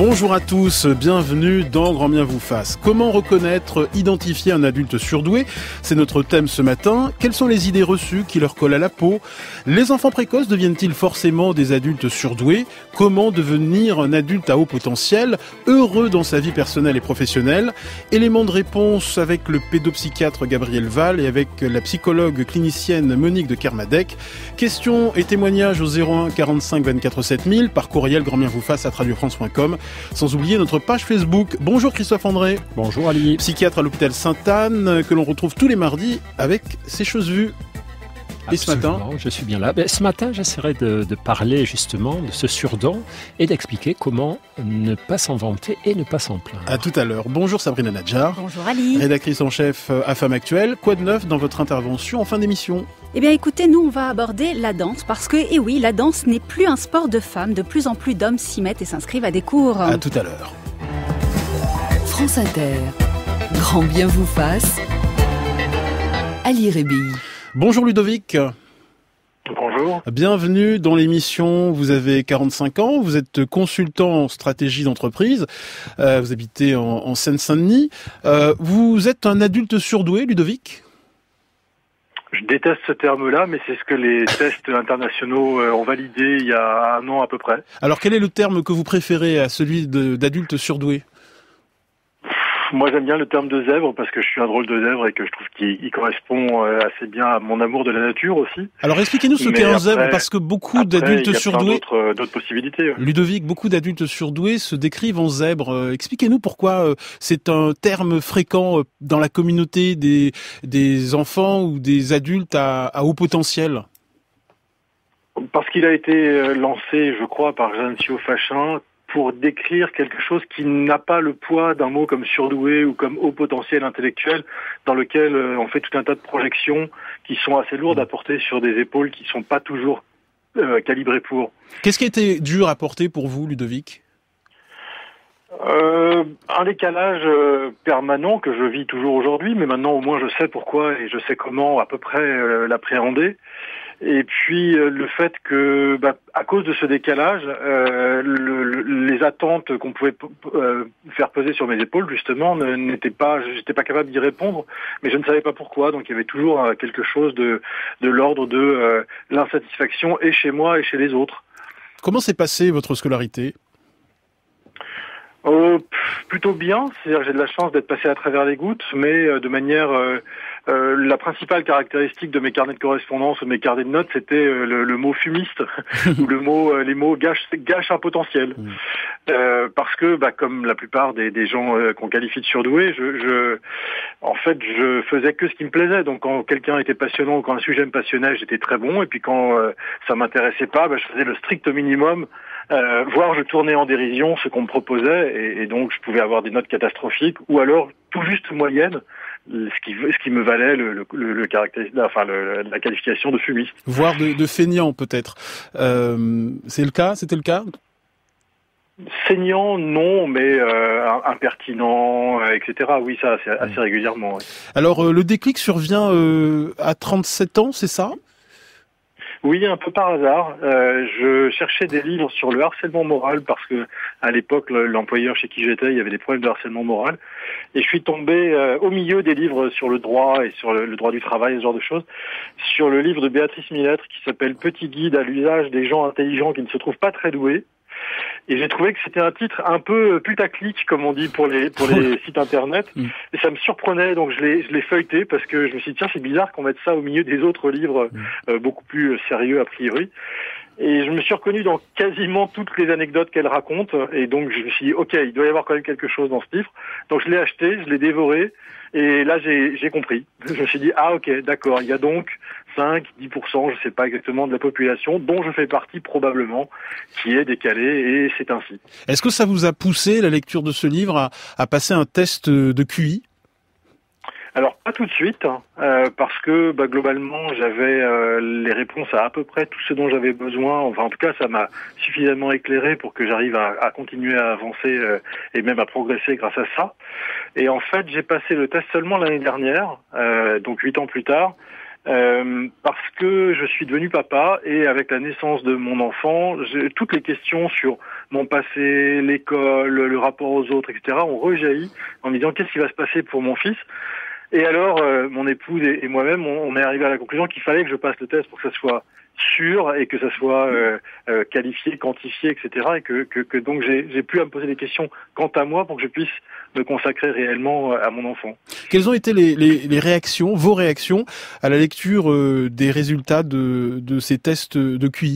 Bonjour à tous, bienvenue dans Grand Bien vous fasse. Comment reconnaître, identifier un adulte surdoué? C'est notre thème ce matin. Quelles sont les idées reçues qui leur collent à la peau? Les enfants précoces deviennent-ils forcément des adultes surdoués? Comment devenir un adulte à haut potentiel, heureux dans sa vie personnelle et professionnelle? Éléments de réponse avec le pédopsychiatre Gabriel Val et avec la psychologue clinicienne Monique de Kermadec. Questions et témoignages au 01 45 24 7000 par courriel grandbienvouface@radiofrance.com. Sans oublier notre page Facebook. Bonjour Christophe André. Bonjour Ali. Psychiatre à l'hôpital Sainte-Anne, que l'on retrouve tous les mardis avec ses choses vues. Et ce matin, je suis bien là. Ce matin, j'essaierai de parler justement de ce surdon et d'expliquer comment ne pas s'en vanter et ne pas s'en plaindre. À tout à l'heure. Bonjour Sabrina Nadjar. Bonjour Ali. Rédactrice en chef à Femme Actuelle. Quoi de neuf dans votre intervention en fin d'émission? Eh bien écoutez, nous on va aborder la danse parce que, eh oui, la danse n'est plus un sport de femmes. De plus en plus d'hommes s'y mettent et s'inscrivent à des cours. À tout à l'heure. France Inter. Grand bien vous fasse. Ali Rébi. Bonjour Ludovic. Bonjour. Bienvenue dans l'émission. Vous avez 45 ans, vous êtes consultant en stratégie d'entreprise, vous habitez en Seine-Saint-Denis. Vous êtes un adulte surdoué, Ludovic? Je déteste ce terme-là, mais c'est ce que les tests internationaux ont validé il y a un an à peu près. Alors quel est le terme que vous préférez à celui d'adulte surdoué? Moi, j'aime bien le terme de zèbre parce que je suis un drôle de zèbre et que je trouve qu'il correspond assez bien à mon amour de la nature aussi. Alors expliquez-nous ce qu'est un zèbre, parce que beaucoup d'adultes surdoués... Il y a d'autres possibilités. Ouais. Ludovic, beaucoup d'adultes surdoués se décrivent en zèbre. Expliquez-nous pourquoi c'est un terme fréquent dans la communauté des enfants ou des adultes à haut potentiel. Parce qu'il a été lancé, je crois, par Jeanne Fachin, pour décrire quelque chose qui n'a pas le poids d'un mot comme surdoué ou comme haut potentiel intellectuel, dans lequel on fait tout un tas de projections qui sont assez lourdes à porter sur des épaules qui sont pas toujours calibrées pour. Qu'est-ce qui a été dur à porter pour vous, Ludovic ? Un décalage permanent que je vis toujours aujourd'hui, mais maintenant au moins je sais pourquoi et je sais comment à peu près l'appréhender. Et puis le fait que, à cause de ce décalage, les attentes qu'on pouvait faire peser sur mes épaules, justement, j'étais pas capable d'y répondre, mais je ne savais pas pourquoi. Donc il y avait toujours quelque chose de l'ordre de l'insatisfaction et chez moi et chez les autres. Comment s'est passée votre scolarité ? Plutôt bien, c'est-à-dire que j'ai de la chance d'être passé à travers les gouttes, mais de manière... la principale caractéristique de mes carnets de correspondance ou de mes carnets de notes, c'était le mot fumiste ou les mots gâchent un potentiel. Parce que, comme la plupart des gens qu'on qualifie de surdoués, en fait, je faisais que ce qui me plaisait. Donc, quand quelqu'un était passionnant ou quand un sujet me passionnait, j'étais très bon. Et puis, quand ça m'intéressait pas, je faisais le strict minimum. Voire je tournais en dérision ce qu'on me proposait et donc je pouvais avoir des notes catastrophiques ou alors tout juste moyennes, ce qui me valait la qualification de fumiste. Voire de feignant peut-être. C'était le cas? Saignant, non, mais impertinent, etc. Oui, ça, c'est assez régulièrement. Ouais. Alors, le déclic survient à 37 ans, c'est ça ? Oui, un peu par hasard. Je cherchais des livres sur le harcèlement moral parce que à l'époque, l'employeur chez qui j'étais, il y avait des problèmes de harcèlement moral. Et je suis tombé au milieu des livres sur le droit et sur le droit du travail, ce genre de choses, sur le livre de Béatrice Millettre qui s'appelle Petit guide à l'usage des gens intelligents qui ne se trouvent pas très doués. Et j'ai trouvé que c'était un titre un peu putaclic, comme on dit pour les sites internet. Et ça me surprenait, donc je l'ai feuilleté parce que je me suis dit, tiens, c'est bizarre qu'on mette ça au milieu des autres livres beaucoup plus sérieux a priori. Et je me suis reconnu dans quasiment toutes les anecdotes qu'elle raconte. Et donc je me suis dit, ok, il doit y avoir quand même quelque chose dans ce livre. Donc je l'ai acheté, je l'ai dévoré. Et là, j'ai compris. Je me suis dit, ok, d'accord, il y a donc 5, 10%, je sais pas exactement, de la population, dont je fais partie probablement, qui est décalée, et c'est ainsi. Est-ce que ça vous a poussé, la lecture de ce livre, à passer un test de QI ? Alors, pas tout de suite, parce que globalement, j'avais les réponses à peu près tout ce dont j'avais besoin. Enfin, en tout cas, ça m'a suffisamment éclairé pour que j'arrive à continuer à avancer et même à progresser grâce à ça. Et en fait, j'ai passé le test seulement l'année dernière, donc 8 ans plus tard. Parce que je suis devenu papa et avec la naissance de mon enfant, toutes les questions sur mon passé, l'école, le rapport aux autres, etc. ont rejailli en me disant qu'est-ce qui va se passer pour mon fils. Et alors, mon épouse et moi-même, on est arrivé à la conclusion qu'il fallait que je passe le test pour que ça soit sûr et que ça soit qualifié, quantifié, etc. Et que donc j'ai pu à me poser des questions quant à moi pour que je puisse me consacrer réellement à mon enfant. Quelles ont été les réactions, vos réactions, à la lecture des résultats de ces tests de QI ?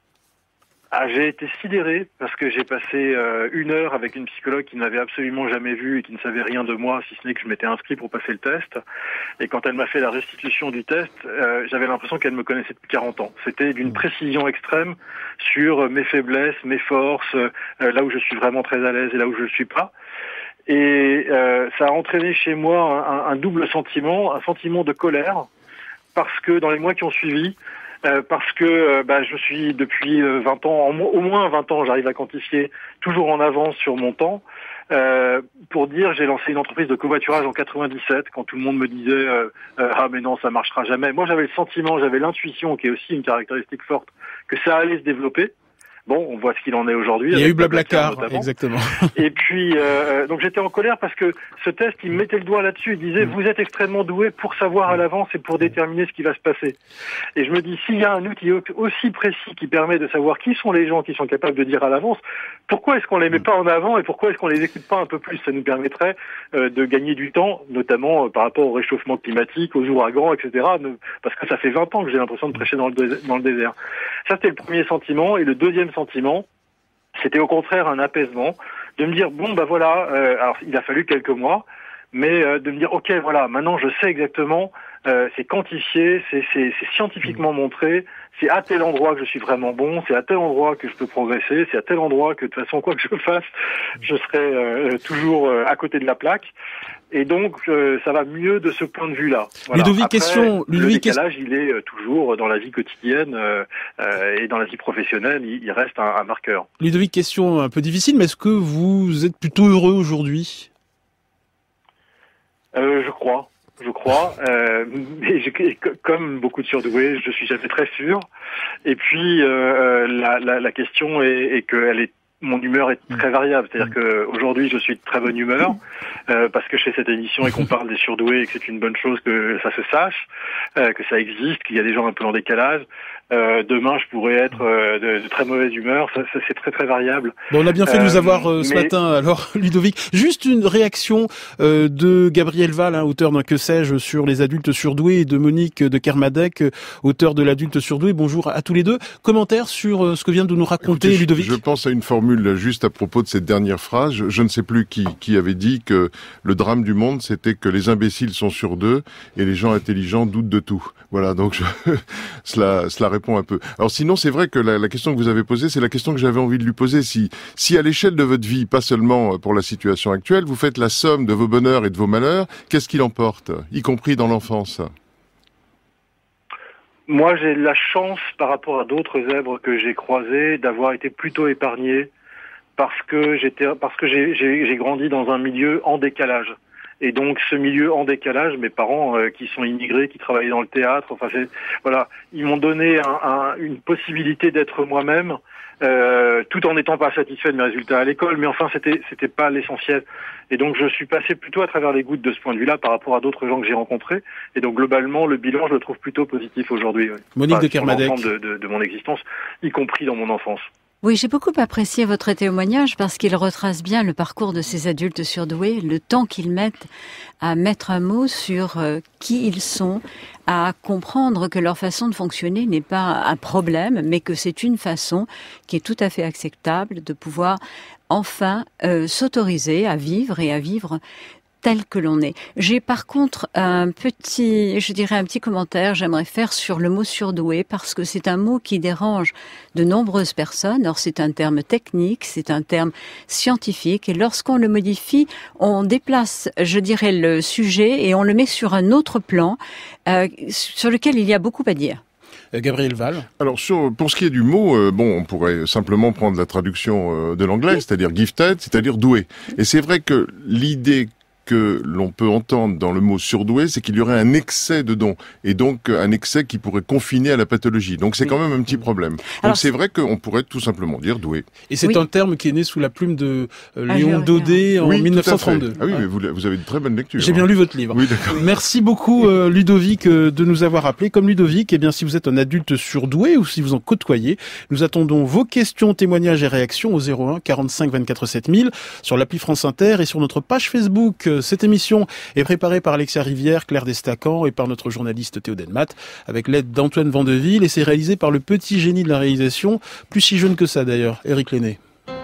J'ai été sidéré parce que j'ai passé 1 heure avec une psychologue qui ne m'avait absolument jamais vu et qui ne savait rien de moi, si ce n'est que je m'étais inscrit pour passer le test. Et quand elle m'a fait la restitution du test, j'avais l'impression qu'elle me connaissait depuis 40 ans. C'était d'une précision extrême sur mes faiblesses, mes forces, là où je suis vraiment très à l'aise et là où je ne le suis pas. Et ça a entraîné chez moi un double sentiment, un sentiment de colère, parce que dans les mois qui ont suivi, parce que je suis depuis 20 ans, au moins 20 ans, j'arrive à quantifier toujours en avance sur mon temps. Pour dire, j'ai lancé une entreprise de covoiturage en 97, quand tout le monde me disait ah mais non, ça marchera jamais. Moi, j'avais le sentiment, j'avais l'intuition, qui est aussi une caractéristique forte, que ça allait se développer. Bon, on voit ce qu'il en est aujourd'hui. Il y a eu Blablacar, exactement. Et puis, donc j'étais en colère parce que ce test, il mettait le doigt là-dessus. Il disait, vous êtes extrêmement doué pour savoir à l'avance et pour déterminer ce qui va se passer. Et je me dis, s'il y a un outil aussi précis qui permet de savoir qui sont les gens qui sont capables de dire à l'avance, pourquoi est-ce qu'on les met pas en avant et pourquoi est-ce qu'on les écoute pas un peu plus? Ça nous permettrait de gagner du temps, notamment par rapport au réchauffement climatique, aux ouragans, etc. Parce que ça fait 20 ans que j'ai l'impression de prêcher dans le désert. Ça, c'était le premier sentiment. Et le deuxième sentiment, c'était au contraire un apaisement, de me dire, bon, voilà, alors il a fallu quelques mois, mais de me dire, ok, voilà, maintenant je sais exactement, c'est quantifié, c'est scientifiquement montré, c'est à tel endroit que je suis vraiment bon, c'est à tel endroit que je peux progresser, c'est à tel endroit que de toute façon, quoi que je fasse, je serai toujours à côté de la plaque. Et donc, ça va mieux de ce point de vue-là. Voilà. Ludovic, le décalage, il est toujours dans la vie quotidienne et dans la vie professionnelle, il reste un marqueur. Ludovic, question un peu difficile, mais est-ce que vous êtes plutôt heureux aujourd'hui ? Je crois. Mais comme beaucoup de surdoués, je suis jamais très sûr. Et puis, la question est qu'elle est mon humeur est très variable, c'est-à-dire que aujourd'hui je suis de très bonne humeur parce que je fais cette émission et qu'on parle des surdoués et que c'est une bonne chose que ça se sache, que ça existe, qu'il y a des gens un peu en décalage. Demain je pourrais être de très mauvaise humeur, ça c'est très très variable. Bon, on a bien fait de vous avoir ce matin. Alors Ludovic, juste une réaction de Gabriel Valls, auteur d'un Que sais-je sur les adultes surdoués, et de Monique de Kermadec, auteur de l'adulte surdoué. Bonjour à tous les deux. Commentaire sur ce que vient de nous raconter Ludovic. Je pense à une formule juste à propos de cette dernière phrase. Je ne sais plus qui avait dit que le drame du monde, c'était que les imbéciles sont sur 2 et les gens intelligents doutent de tout. Voilà, donc cela répond un peu. Alors sinon, c'est vrai que la question que vous avez posée, c'est la question que j'avais envie de lui poser. Si à l'échelle de votre vie, pas seulement pour la situation actuelle, vous faites la somme de vos bonheurs et de vos malheurs, qu'est-ce qu'il emporte, y compris dans l'enfance ? Moi, j'ai la chance, par rapport à d'autres zèbres que j'ai croisés, d'avoir été plutôt épargné parce que j'ai grandi dans un milieu en décalage. Et donc ce milieu en décalage, mes parents qui sont immigrés, qui travaillaient dans le théâtre, ils m'ont donné une possibilité d'être moi-même, tout en n'étant pas satisfait de mes résultats à l'école, mais enfin c'était pas l'essentiel. Et donc je suis passé plutôt à travers les gouttes de ce point de vue-là par rapport à d'autres gens que j'ai rencontrés. Et donc globalement, le bilan, je le trouve plutôt positif aujourd'hui. Monique de Kermadec. Sur l'ensemble de mon existence, y compris dans mon enfance. Oui, j'ai beaucoup apprécié votre témoignage parce qu'il retrace bien le parcours de ces adultes surdoués, le temps qu'ils mettent à mettre un mot sur qui ils sont, à comprendre que leur façon de fonctionner n'est pas un problème, mais que c'est une façon qui est tout à fait acceptable de pouvoir enfin s'autoriser à vivre et à vivre tel que l'on est. J'ai par contre un petit commentaire, j'aimerais faire sur le mot surdoué, parce que c'est un mot qui dérange de nombreuses personnes. Alors c'est un terme technique, c'est un terme scientifique, et lorsqu'on le modifie, on déplace, le sujet et on le met sur un autre plan sur lequel il y a beaucoup à dire. Gabriel Valls. Alors pour ce qui est du mot, on pourrait simplement prendre la traduction de l'anglais, c'est-à-dire gifted, c'est-à-dire doué. Et c'est vrai que l'idée que l'on peut entendre dans le mot surdoué, c'est qu'il y aurait un excès de dons, et donc un excès qui pourrait confiner à la pathologie. Donc c'est quand même un petit problème. Donc c'est vrai qu'on pourrait tout simplement dire doué. Et c'est un terme qui est né sous la plume de Léon Daudet en 1932. Ah oui, mais vous avez de très bonnes lectures. J'ai bien lu votre livre. Oui, d'accord. Merci beaucoup Ludovic de nous avoir appelé. Comme Ludovic, eh bien si vous êtes un adulte surdoué ou si vous en côtoyez, nous attendons vos questions, témoignages et réactions au 01 45 24 7000 sur l'appli France Inter et sur notre page Facebook. Cette émission est préparée par Alexia Rivière, Claire Destacan et par notre journaliste Théo Delmat avec l'aide d'Antoine Vandeville et c'est réalisé par le petit génie de la réalisation, plus si jeune que ça d'ailleurs, Éric Lenné.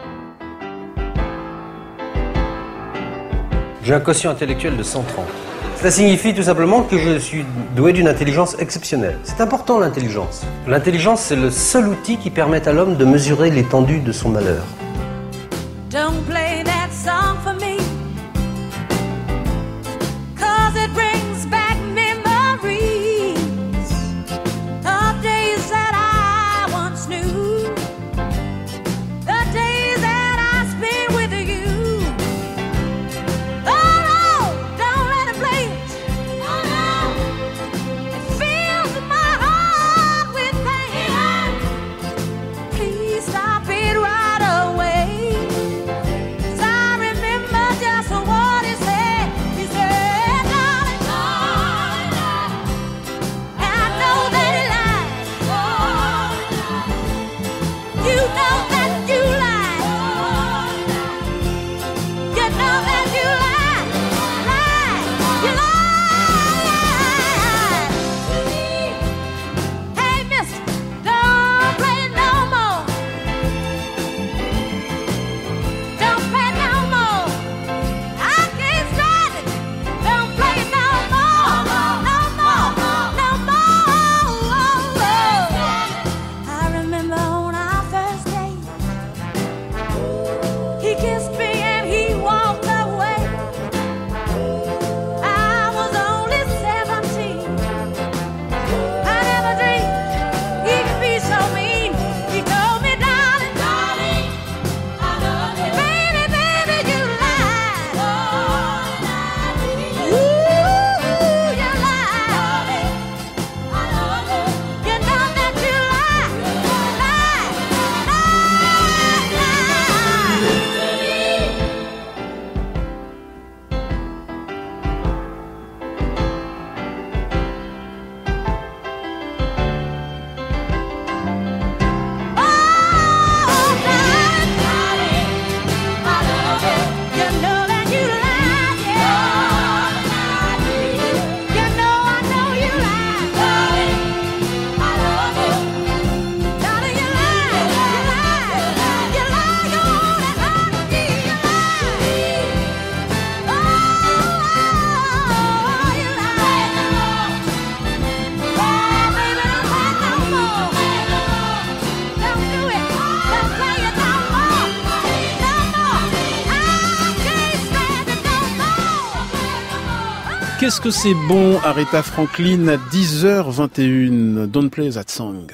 J'ai un quotient intellectuel de 130. Cela signifie tout simplement que je suis doué d'une intelligence exceptionnelle. C'est important l'intelligence. L'intelligence, c'est le seul outil qui permet à l'homme de mesurer l'étendue de son malheur. Don't play that song for me, 'cause it brings back memories of days that I once knew, the days that I spent with you. Oh no, don't let it play it. Oh no, it fills my heart with pain. Please stop it right away. Qu'est-ce que c'est bon, Aretha Franklin à 10h21. Don't play that song.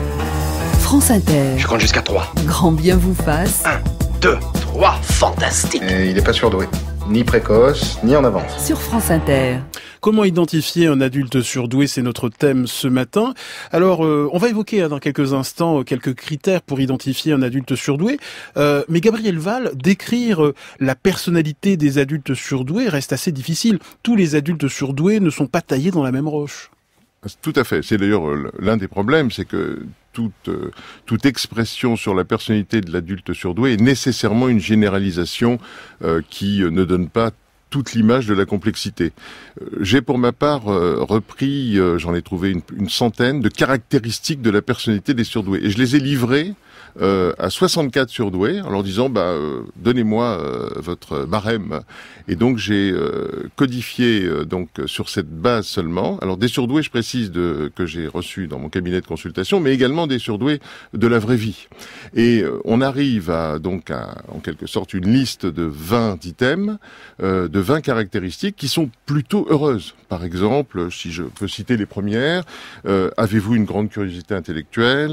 France Inter. Je compte jusqu'à 3. Grand bien vous fasse. 1, 2, 3, fantastique. Et il n'est pas surdoué, ni précoce, ni en avance. Sur France Inter. Comment identifier un adulte surdoué, c'est notre thème ce matin. Alors, on va évoquer dans quelques instants quelques critères pour identifier un adulte surdoué. Mais Gabriel Val, décrire la personnalité des adultes surdoués reste assez difficile. Tous les adultes surdoués ne sont pas taillés dans la même roche. Tout à fait. C'est d'ailleurs l'un des problèmes, c'est que toute expression sur la personnalité de l'adulte surdoué est nécessairement une généralisation qui ne donne pas toute l'image de la complexité. J'ai pour ma part repris, j'en ai trouvé une centaine de caractéristiques de la personnalité des surdoués. Et je les ai livrées à 64 surdoués en leur disant donnez-moi votre barème. Et donc j'ai codifié donc sur cette base seulement. Alors des surdoués, je précise, que j'ai reçus dans mon cabinet de consultation, mais également des surdoués de la vraie vie. Et on arrive à en quelque sorte une liste de 20 items, de 20 caractéristiques qui sont plutôt heureuses. Par exemple, si je peux citer les premières, avez-vous une grande curiosité intellectuelle?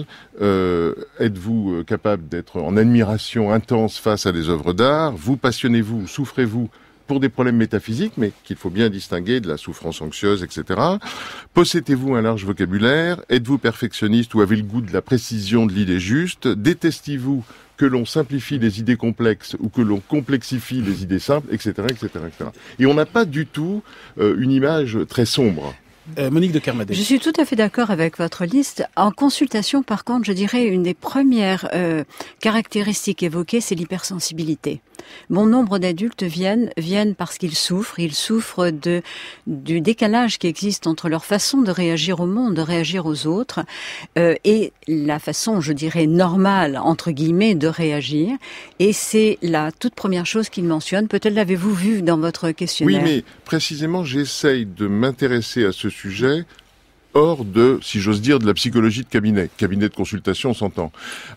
Êtes-vous capable d'être en admiration intense face à des œuvres d'art? Vous passionnez-vous, souffrez-vous pour des problèmes métaphysiques, mais qu'il faut bien distinguer de la souffrance anxieuse, etc. Possédez-vous un large vocabulaire? Êtes-vous perfectionniste ou avez le goût de la précision de l'idée juste? Détestez-vous que l'on simplifie les idées complexes ou que l'on complexifie les idées simples, etc., etc., etc. Et on n'a pas du tout une image très sombre. Monique de Kermadec. Je suis tout à fait d'accord avec votre liste. En consultation, par contre, je dirais une des premières caractéristiques évoquées, c'est l'hypersensibilité. Bon nombre d'adultes viennent parce qu'ils souffrent. Ils souffrent du décalage qui existe entre leur façon de réagir au monde, de réagir aux autres, et la façon, je dirais, normale, entre guillemets, de réagir. Et c'est la toute première chose qu'ils mentionnent. Peut-être l'avez-vous vu dans votre questionnaire. Oui, mais précisément, j'essaye de m'intéresser à ce sujet hors de, si j'ose dire, de la psychologie de cabinet de consultation, on s'entend.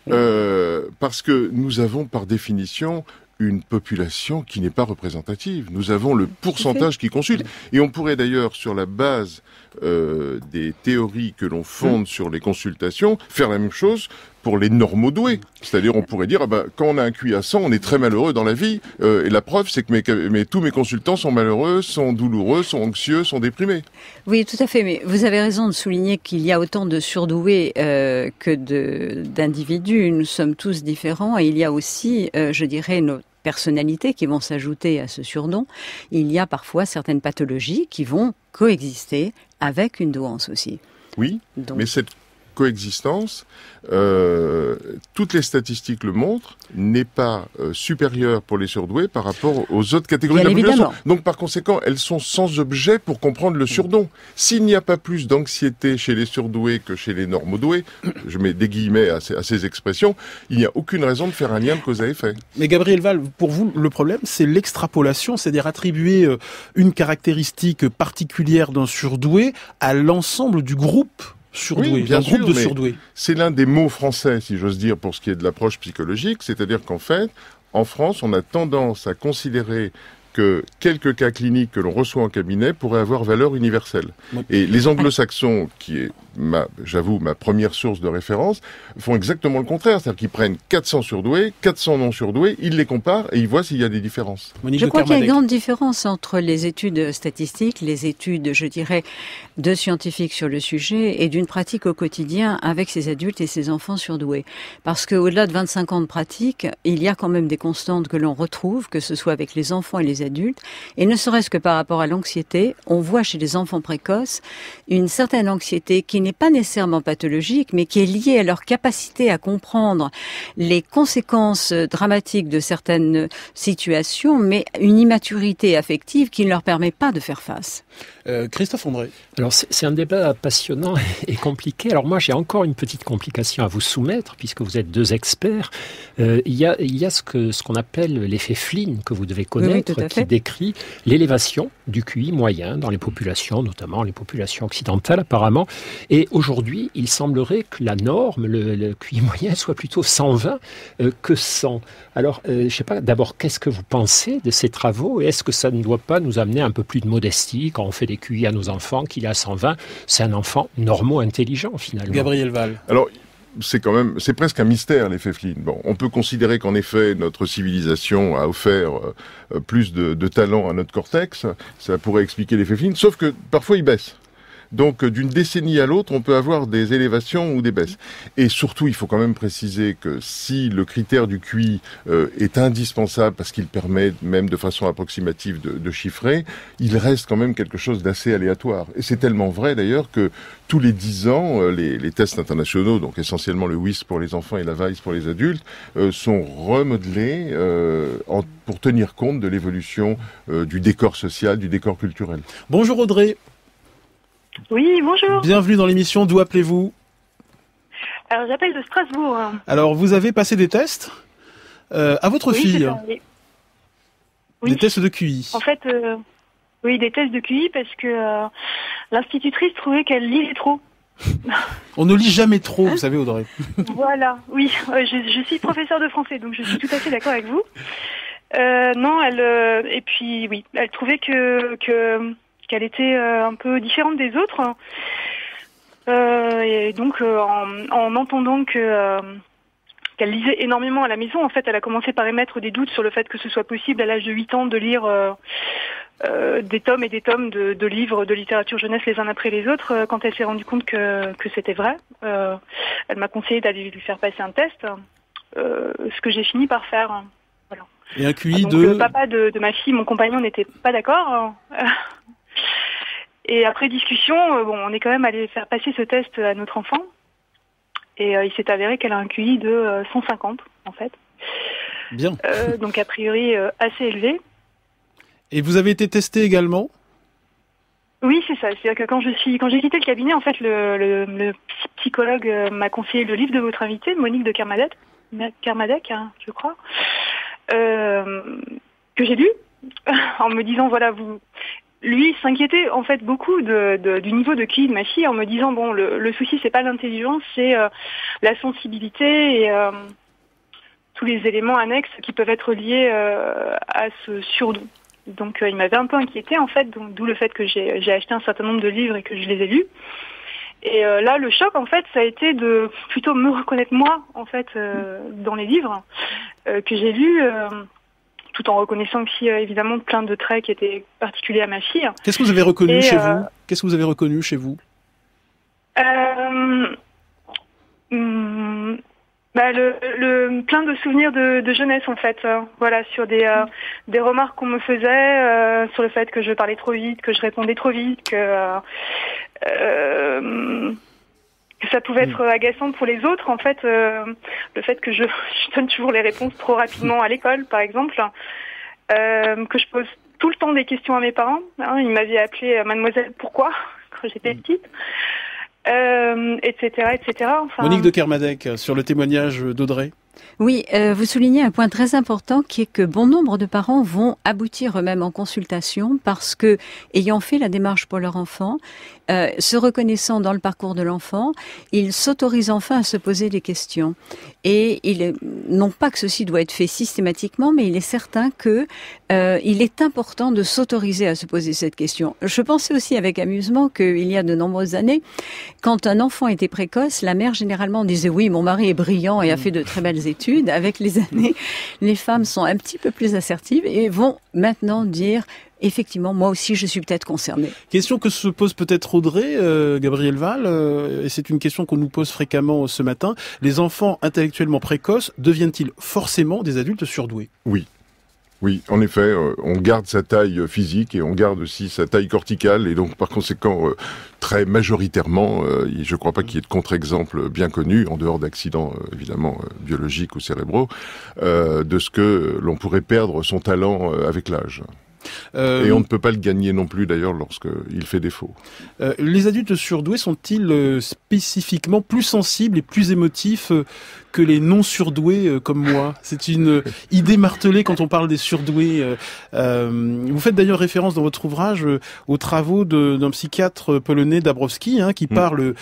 Parce que nous avons, par définition, une population qui n'est pas représentative. Nous avons le pourcentage qui consulte. Et on pourrait d'ailleurs, sur la base des théories que l'on fonde sur les consultations, faire la même chose pour les normodoués. C'est-à-dire, on pourrait dire, quand on a un QI à 100, on est très malheureux dans la vie. Et la preuve, c'est que tous mes consultants sont malheureux, sont douloureux, sont anxieux, sont déprimés. Oui, tout à fait. Mais vous avez raison de souligner qu'il y a autant de surdoués que d'individus. Nous sommes tous différents. Et il y a aussi, je dirais, nos personnalités qui vont s'ajouter à ce surdon. Il y a parfois certaines pathologies qui vont coexister avec une douance aussi. Oui, mais cette coexistence, toutes les statistiques le montrent, n'est pas supérieure pour les surdoués par rapport aux autres catégories de la population. Donc par conséquent, elles sont sans objet pour comprendre le surdon. S'il n'y a pas plus d'anxiété chez les surdoués que chez les normodoués, je mets des guillemets à ces expressions, il n'y a aucune raison de faire un lien de cause à effet. Mais Gabriel Val, pour vous, le problème, c'est l'extrapolation, c'est-à-dire attribuer une caractéristique particulière d'un surdoué à l'ensemble du groupe surdoué, oui, bien sûr, groupe de surdoués. C'est l'un des mots français, si j'ose dire, pour ce qui est de l'approche psychologique, c'est-à-dire qu'en fait, en France, on a tendance à considérer que quelques cas cliniques que l'on reçoit en cabinet pourraient avoir valeur universelle. Oui. Et les anglo-saxons, qui est, j'avoue, ma première source de référence, font exactement le contraire. C'est-à-dire qu'ils prennent 400 surdoués, 400 non surdoués, ils les comparent et ils voient s'il y a des différences. Je crois qu'il y a une grande différence entre les études statistiques, les études, je dirais, de scientifiques sur le sujet et d'une pratique au quotidien avec ces adultes et ces enfants surdoués. Parce qu'au-delà de 25 ans de pratique, il y a quand même des constantes que l'on retrouve, que ce soit avec les enfants et les adultes, et ne serait-ce que par rapport à l'anxiété, on voit chez les enfants précoces une certaine anxiété qui n'est pas nécessairement pathologique, mais qui est liée à leur capacité à comprendre les conséquences dramatiques de certaines situations, mais une immaturité affective qui ne leur permet pas de faire face. Christophe André. Alors c'est un débat passionnant et compliqué. Alors moi j'ai encore une petite complication à vous soumettre puisque vous êtes deux experts. Il y a ce qu'on appelle l'effet Flynn que vous devez connaître, oui, qui décrit l'élévation du QI moyen dans les populations, notamment les populations occidentales apparemment. Et aujourd'hui il semblerait que la norme, le QI moyen soit plutôt 120 que 100. Alors je ne sais pas, d'abord qu'est-ce que vous pensez de ces travaux et est-ce que ça ne doit pas nous amener un peu plus de modestie quand on fait des QI à nos enfants, qu'il est à 120, c'est un enfant normo-intelligent finalement. Gabriel Val. Alors, c'est presque un mystère l'effet Flynn. Bon, on peut considérer qu'en effet notre civilisation a offert plus de talent à notre cortex, ça pourrait expliquer l'effet Flynn, sauf que parfois il baisse. Donc, d'une décennie à l'autre, on peut avoir des élévations ou des baisses. Et surtout, il faut quand même préciser que si le critère du QI est indispensable parce qu'il permet même de façon approximative de chiffrer, il reste quand même quelque chose d'assez aléatoire. Et c'est tellement vrai d'ailleurs que tous les 10 ans, les tests internationaux, donc essentiellement le WIS pour les enfants et la VICE pour les adultes, sont remodelés pour tenir compte de l'évolution du décor social, du décor culturel. Bonjour Audrey. Oui, bonjour. Bienvenue dans l'émission. D'où appelez-vous? Alors, j'appelle de Strasbourg. Alors, vous avez passé des tests à votre fille? Oui. Des tests de QI. En fait, oui, des tests de QI parce que l'institutrice trouvait qu'elle lisait trop. On ne lit jamais trop, vous savez, Audrey. Voilà, oui. Je suis professeure de français, donc je suis tout à fait d'accord avec vous. Non, et puis, oui, elle trouvait qu'elle était un peu différente des autres. Et donc, en entendant qu'elle lisait énormément à la maison. En fait, elle a commencé par émettre des doutes sur le fait que ce soit possible à l'âge de 8 ans de lire des tomes et des tomes de livres de littérature jeunesse les uns après les autres. Quand elle s'est rendue compte que c'était vrai, elle m'a conseillé d'aller lui faire passer un test, ce que j'ai fini par faire. Voilà. Et un QI donc, le papa de ma fille, mon compagnon, n'était pas d'accord. Et après discussion, on est quand même allé faire passer ce test à notre enfant. Et il s'est avéré qu'elle a un QI de 150, en fait. Bien. Donc a priori assez élevé. Et vous avez été testé également ? Oui, c'est ça. C'est-à-dire que quand j'ai quitté le cabinet, en fait, le psychologue m'a conseillé le livre de votre invitée, Monique de Kermadec, je crois, que j'ai lu, en me disant, voilà, lui s'inquiétait en fait beaucoup du niveau de QI de ma fille, en me disant, bon, le souci, c'est pas l'intelligence, c'est la sensibilité et tous les éléments annexes qui peuvent être liés à ce surdou. Donc il m'avait un peu inquiétée en fait, d'où le fait que j'ai acheté un certain nombre de livres et que je les ai lus. Et là, le choc en fait, ça a été de plutôt me reconnaître moi en fait dans les livres que j'ai lus, tout en reconnaissant aussi évidemment plein de traits qui étaient particuliers à ma fille. Qu'est-ce que vous avez reconnu chez vous ? Qu'est-ce que vous avez reconnu chez vous ? Le plein de souvenirs de jeunesse en fait, voilà, sur des remarques qu'on me faisait sur le fait que je parlais trop vite, que je répondais trop vite, que ça pouvait être agaçant pour les autres en fait, le fait que je donne toujours les réponses trop rapidement à l'école par exemple, que je pose tout le temps des questions à mes parents, ils m'avaient appelée Mademoiselle Pourquoi quand j'étais petite. Etc. Enfin... Monique de Kermadec, sur le témoignage d'Audrey. Oui, vous soulignez un point très important qui est que bon nombre de parents vont aboutir eux-mêmes en consultation parce que, ayant fait la démarche pour leur enfant, se reconnaissant dans le parcours de l'enfant, ils s'autorisent enfin à se poser des questions. Et non pas que ceci doit être fait systématiquement, mais il est certain que il est important de s'autoriser à se poser cette question. Je pensais aussi avec amusement qu'il y a de nombreuses années, quand un enfant était précoce, la mère généralement disait « oui, mon mari est brillant et a fait de très belles études ». Avec les années, les femmes sont un petit peu plus assertives et vont maintenant dire « effectivement, moi aussi, je suis peut-être concernée ». Question que se pose peut-être Audrey, Gabriel Val, et c'est une question qu'on nous pose fréquemment ce matin. Les enfants intellectuellement précoces deviennent-ils forcément des adultes surdoués ? Oui, en effet, on garde sa taille physique et on garde aussi sa taille corticale et donc par conséquent, très majoritairement, je ne crois pas qu'il y ait de contre-exemple bien connu, en dehors d'accidents évidemment biologiques ou cérébraux, de ce que l'on pourrait perdre son talent avec l'âge. Et on ne peut pas le gagner non plus d'ailleurs lorsqu'il fait défaut. Les adultes surdoués sont-ils spécifiquement plus sensibles et plus émotifs que les non surdoués comme moi? C'est une idée martelée quand on parle des surdoués. Vous faites d'ailleurs référence dans votre ouvrage aux travaux d'un psychiatre polonais, Dabrowski, qui parle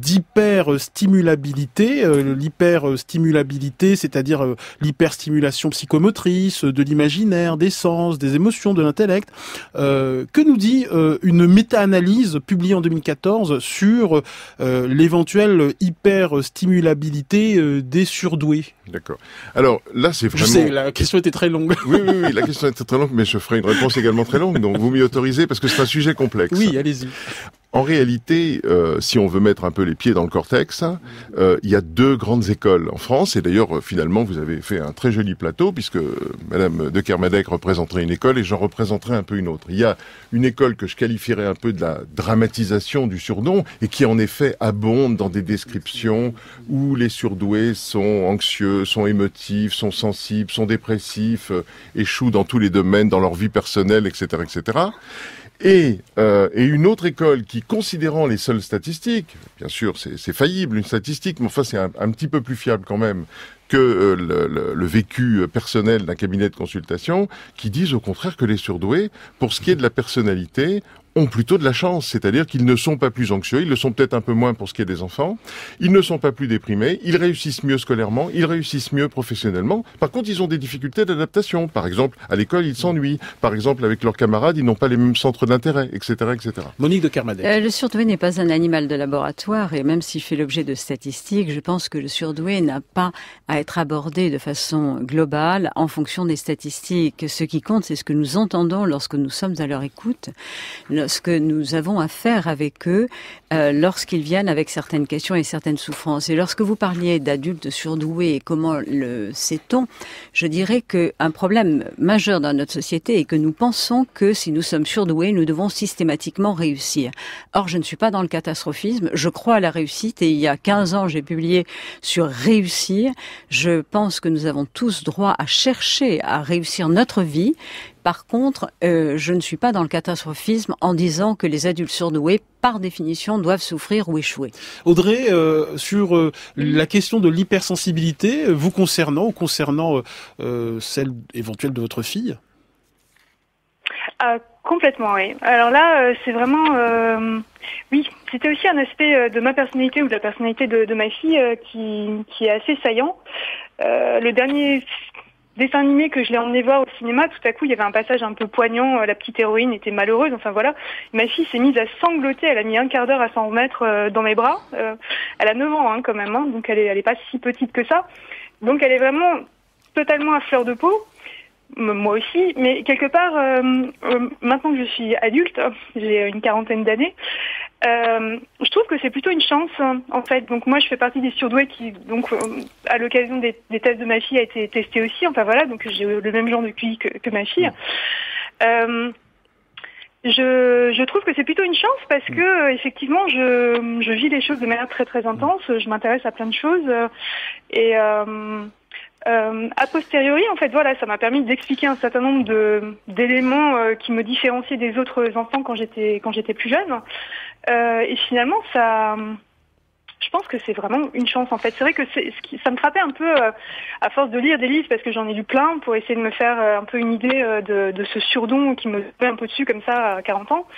d'hyperstimulabilité. L'hyperstimulabilité, c'est-à-dire l'hyperstimulation psychomotrice, de l'imaginaire, des sens, des émotions, de l'intellect. Que nous dit une méta-analyse publiée en 2014 sur l'éventuelle hyperstimulabilité des surdoués? D'accord. Alors là, c'est vraiment... Je sais, la question était très longue. Oui, la question était très longue, mais je ferai une réponse également très longue, donc vous m'y autorisez parce que c'est un sujet complexe. Oui, allez-y. En réalité, si on veut mettre un peu les pieds dans le cortex, il y a deux grandes écoles en France, et d'ailleurs, finalement, vous avez fait un très joli plateau, puisque Madame de Kermadec représenterait une école, et j'en représenterai un peu une autre. Il y a une école que je qualifierais un peu de la dramatisation du surdon, et qui en effet abonde dans des descriptions où les surdoués sont anxieux, sont émotifs, sont sensibles, sont dépressifs, échouent dans tous les domaines, dans leur vie personnelle, etc., etc., et une autre école qui, considérant les seules statistiques, bien sûr c'est faillible une statistique, mais enfin c'est un petit peu plus fiable quand même que le vécu personnel d'un cabinet de consultation, qui disent au contraire que les surdoués, pour ce qui est de la personnalité, ont plutôt de la chance, c'est-à-dire qu'ils ne sont pas plus anxieux, ils le sont peut-être un peu moins pour ce qui est des enfants, ils ne sont pas plus déprimés, ils réussissent mieux scolairement, ils réussissent mieux professionnellement. Par contre, ils ont des difficultés d'adaptation. Par exemple, à l'école, ils s'ennuient. Par exemple, avec leurs camarades, ils n'ont pas les mêmes centres d'intérêt, etc., etc. Monique de Kermadec. Le surdoué n'est pas un animal de laboratoire, et même s'il fait l'objet de statistiques, je pense que le surdoué n'a pas à être abordé de façon globale en fonction des statistiques. Ce qui compte, c'est ce que nous entendons lorsque nous sommes à leur écoute, lorsque nous avons affaire avec eux, lorsqu'ils viennent avec certaines questions et certaines souffrances. Et lorsque vous parliez d'adultes surdoués et comment le sait-on, je dirais qu'un problème majeur dans notre société est que nous pensons que si nous sommes surdoués, nous devons systématiquement réussir. Or, je ne suis pas dans le catastrophisme, je crois à la réussite et il y a 15 ans, j'ai publié sur réussir. Je pense que nous avons tous droit à chercher à réussir notre vie. Par contre, je ne suis pas dans le catastrophisme en disant que les adultes surdoués, par définition, doivent souffrir ou échouer. Audrey, sur la question de l'hypersensibilité, vous concernant ou concernant celle éventuelle de votre fille ? Complètement, oui. Alors là, c'est vraiment... oui, c'était aussi un aspect de ma personnalité ou de la personnalité de ma fille qui est assez saillant. Le dernier dessin animé que je l'ai emmené voir au cinéma, tout à coup, il y avait un passage un peu poignant, la petite héroïne était malheureuse, enfin voilà. Ma fille s'est mise à sangloter, elle a mis un quart d'heure à s'en remettre dans mes bras. Elle a 9 ans quand même, donc elle est pas si petite que ça. Donc elle est vraiment totalement à fleur de peau. Moi aussi, mais quelque part, maintenant que je suis adulte, j'ai une quarantaine d'années, je trouve que c'est plutôt une chance, en fait. Donc moi, je fais partie des surdoués qui, donc, à l'occasion des tests de ma fille, a été testé aussi. Enfin voilà, donc j'ai le même genre de QI que ma fille. Je trouve que c'est plutôt une chance parce que effectivement, je vis les choses de manière très très intense. Je m'intéresse à plein de choses et a posteriori, en fait, voilà, ça m'a permis d'expliquer un certain nombre d'éléments qui me différenciaient des autres enfants quand j'étais plus jeune. Et finalement, je pense que c'est vraiment une chance, en fait. C'est vrai que ça me frappait un peu à force de lire des livres, parce que j'en ai lu plein pour essayer de me faire un peu une idée de ce surdon qui me tombait un peu dessus comme ça à 40 ans.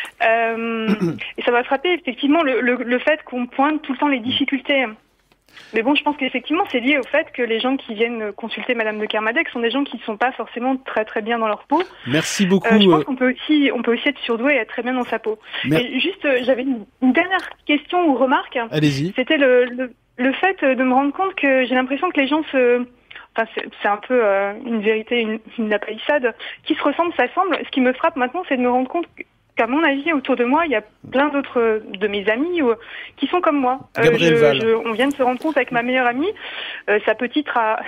Et ça m'a frappé effectivement le fait qu'on pointe tout le temps les difficultés. Mais bon, je pense qu'effectivement, c'est lié au fait que les gens qui viennent consulter Madame de Kermadec sont des gens qui ne sont pas forcément très très bien dans leur peau. Merci beaucoup. Je pense qu'on peut aussi être surdoué et être très bien dans sa peau. Et juste, j'avais une dernière question ou remarque. Allez-y. C'était le fait de me rendre compte que j'ai l'impression que les gens enfin, c'est un peu une vérité, une lapalissade, qui se ressemblent, s'assemblent. Ce qui me frappe maintenant, c'est de me rendre compte qu'à mon avis, autour de moi, il y a plein d'autres de mes amis qui sont comme moi. On vient de se rendre compte avec ma meilleure amie, sa petite a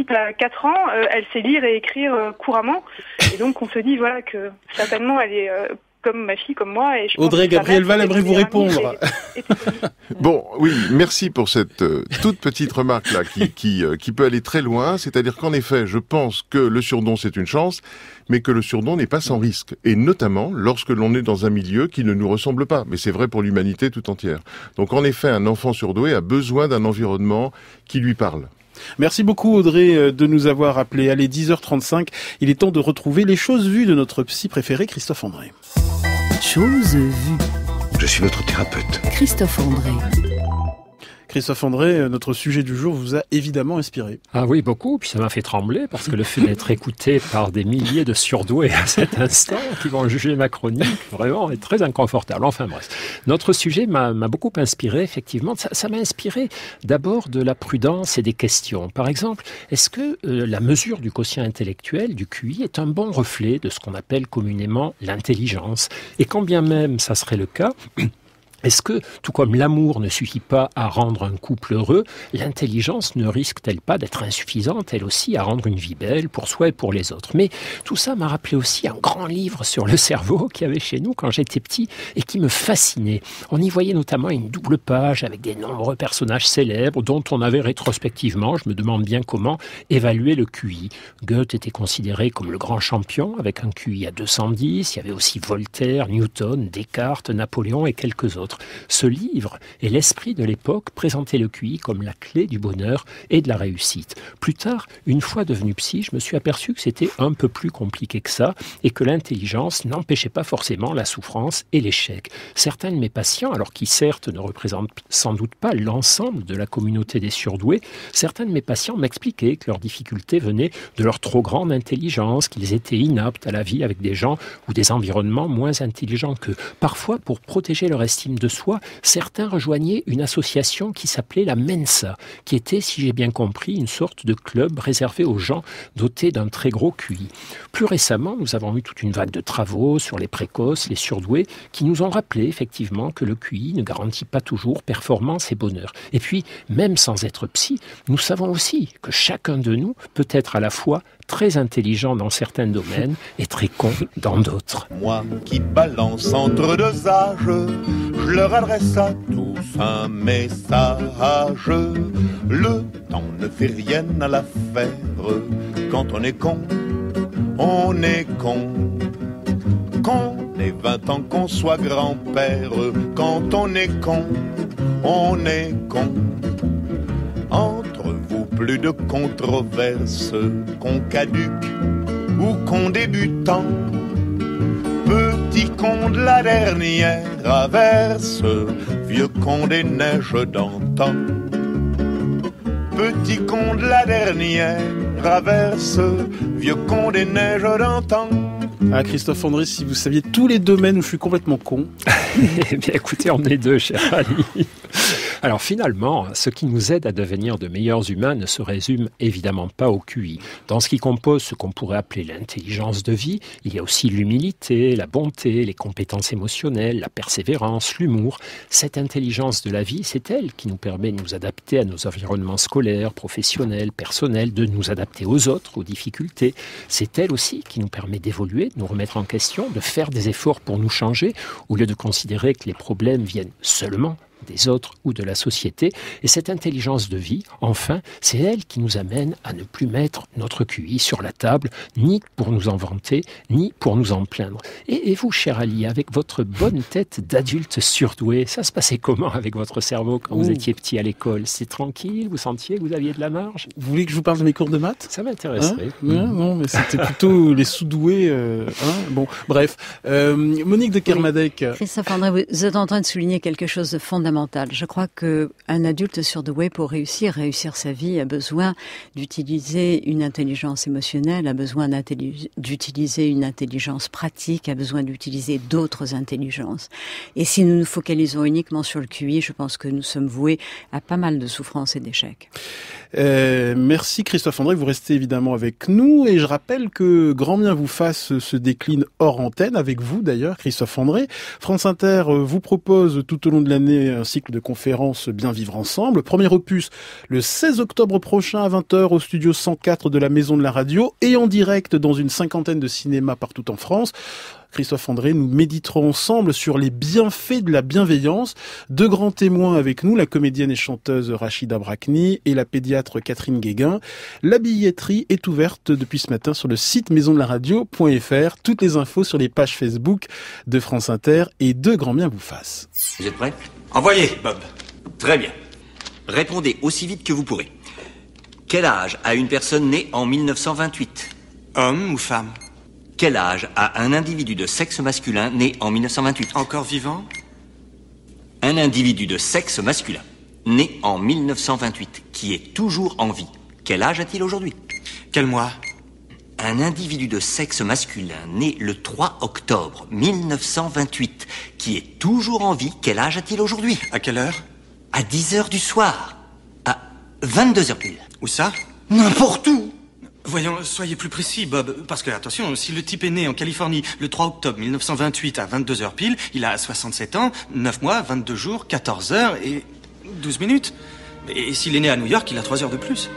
4 ans, elle sait lire et écrire couramment, et donc on se dit voilà que certainement elle est comme ma fille, comme moi. Et Audrey Gabriel Val aimerait vous répondre. Bon, oui, merci pour cette toute petite remarque-là qui peut aller très loin. C'est-à-dire qu'en effet, je pense que le surdon, c'est une chance, mais que le surdon n'est pas sans risque. Et notamment lorsque l'on est dans un milieu qui ne nous ressemble pas. Mais c'est vrai pour l'humanité tout entière. Donc en effet, un enfant surdoué a besoin d'un environnement qui lui parle. Merci beaucoup Audrey de nous avoir appelés. Allez, 10h35, il est temps de retrouver les choses vues de notre psy préféré, Christophe André. Choses vues. Je suis votre thérapeute. Christophe André. Christophe André, notre sujet du jour vous a évidemment inspiré. Ah oui, beaucoup, puis ça m'a fait trembler, parce que le fait d'être écouté par des milliers de surdoués à cet instant, qui vont juger ma chronique, vraiment est très inconfortable. Enfin bref, notre sujet m'a beaucoup inspiré, effectivement. Ça m'a inspiré d'abord de la prudence et des questions. Par exemple, est-ce que la mesure du quotient intellectuel, du QI, est un bon reflet de ce qu'on appelle communément l'intelligence? Et quand bien même ça serait le cas, est-ce que, tout comme l'amour ne suffit pas à rendre un couple heureux, l'intelligence ne risque-t-elle pas d'être insuffisante, elle aussi, à rendre une vie belle pour soi et pour les autres? Mais tout ça m'a rappelé aussi un grand livre sur le cerveau qu'il y avait chez nous quand j'étais petit et qui me fascinait. On y voyait notamment une double page avec des nombreux personnages célèbres dont on avait rétrospectivement, je me demande bien comment, évalué le QI. Goethe était considéré comme le grand champion avec un QI à 210, il y avait aussi Voltaire, Newton, Descartes, Napoléon et quelques autres. Ce livre et l'esprit de l'époque présentaient le QI comme la clé du bonheur et de la réussite. Plus tard, une fois devenu psy, je me suis aperçu que c'était un peu plus compliqué que ça et que l'intelligence n'empêchait pas forcément la souffrance et l'échec. Certains de mes patients, alors qui certes ne représentent sans doute pas l'ensemble de la communauté des surdoués, certains de mes patients m'expliquaient que leurs difficultés venaient de leur trop grande intelligence, qu'ils étaient inaptes à la vie avec des gens ou des environnements moins intelligents qu'eux. Parfois, pour protéger leur estime estime de soi, certains rejoignaient une association qui s'appelait la Mensa, qui était, si j'ai bien compris, une sorte de club réservé aux gens dotés d'un très gros QI. Plus récemment, nous avons eu toute une vague de travaux sur les précoces, les surdoués, qui nous ont rappelé effectivement que le QI ne garantit pas toujours performance et bonheur. Et puis, même sans être psy, nous savons aussi que chacun de nous peut être à la fois très intelligent dans certains domaines et très con dans d'autres. Moi qui balance entre deux âges, je leur adresse à tous un message. Le temps ne fait rien à l'affaire. Quand on est con, on est con. Qu'on ait 20 ans, qu'on soit grand-père. Quand on est con, on est con. Entre vous, plus de controverses, qu'on caduque ou qu'on débutant. Petit con de la dernière averse, vieux con des neiges d'antan. Petit con de la dernière averse, vieux con des neiges d'antan. Ah, Christophe André, si vous saviez tous les domaines où je suis complètement con. Eh bien, écoutez, on est deux, cher ami. Alors finalement, ce qui nous aide à devenir de meilleurs humains ne se résume évidemment pas au QI. Dans ce qui compose ce qu'on pourrait appeler l'intelligence de vie, il y a aussi l'humilité, la bonté, les compétences émotionnelles, la persévérance, l'humour. Cette intelligence de la vie, c'est elle qui nous permet de nous adapter à nos environnements scolaires, professionnels, personnels, de nous adapter aux autres, aux difficultés. C'est elle aussi qui nous permet d'évoluer, de nous remettre en question, de faire des efforts pour nous changer, au lieu de considérer que les problèmes viennent seulement des autres ou de la société. Et cette intelligence de vie, enfin, c'est elle qui nous amène à ne plus mettre notre QI sur la table, ni pour nous en vanter, ni pour nous en plaindre. Et vous, cher Ali, avec votre bonne tête d'adulte surdoué, ça se passait comment avec votre cerveau quand vous étiez petit à l'école? C'est tranquille? Vous sentiez que vous aviez de la marge? Vous voulez que je vous parle de mes cours de maths? Ça m'intéresserait. Non, mais c'était plutôt les sous-doués. Bon, bref. Monique de Kermadec. Oui. Christophe André, vous êtes en train de souligner quelque chose de fondamental. Je crois qu'un adulte surdoué, pour réussir sa vie, a besoin d'utiliser une intelligence émotionnelle, a besoin d'utiliser une intelligence pratique, a besoin d'utiliser d'autres intelligences. Et si nous nous focalisons uniquement sur le QI, je pense que nous sommes voués à pas mal de souffrances et d'échecs. Merci Christophe André, vous restez évidemment avec nous et je rappelle que Grand Bien vous fasse se décline hors antenne, avec vous d'ailleurs Christophe André. France Inter vous propose tout au long de l'année un cycle de conférences Bien vivre ensemble. Premier opus le 16 octobre prochain à 20h au studio 104 de la Maison de la Radio et en direct dans une 50aine de cinémas partout en France. Christophe André, nous méditerons ensemble sur les bienfaits de la bienveillance. Deux grands témoins avec nous, la comédienne et chanteuse Rachida Brakni et la pédiatre Catherine Guéguin. La billetterie est ouverte depuis ce matin sur le site maisondelaradio.fr. Toutes les infos sur les pages Facebook de France Inter et de Grand Bien vous fasse. Vous êtes prêts? Envoyez, Bob. Très bien. Répondez aussi vite que vous pourrez. Quel âge a une personne née en 1928? Homme ou femme? Quel âge a un individu de sexe masculin né en 1928? Encore vivant? Un individu de sexe masculin né en 1928 qui est toujours en vie. Quel âge a-t-il aujourd'hui? Quel mois? Un individu de sexe masculin né le 3 octobre 1928 qui est toujours en vie. Quel âge a-t-il aujourd'hui? À quelle heure? À 10h du soir. À 22h pile. Où ça? N'importe où. Voyons, soyez plus précis, Bob, parce que, attention, si le type est né en Californie le 3 octobre 1928 à 22h pile, il a 67 ans, 9 mois, 22 jours, 14 heures et 12 minutes. Et s'il est né à New York, il a 3 heures de plus.